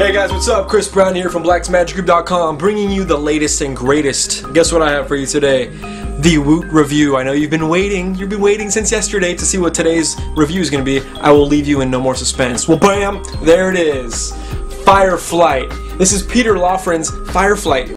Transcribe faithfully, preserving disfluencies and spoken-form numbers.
Hey guys, what's up? Chris Brown here from Black's Magic Group dot com, bringing you the latest and greatest. Guess what I have for you today? The Woot review. I know you've been waiting. You've been waiting since yesterday to see what today's review is going to be. I will leave you in no more suspense. Well, bam! There it is. Fireflight. This is Peter Loughran's Fireflight.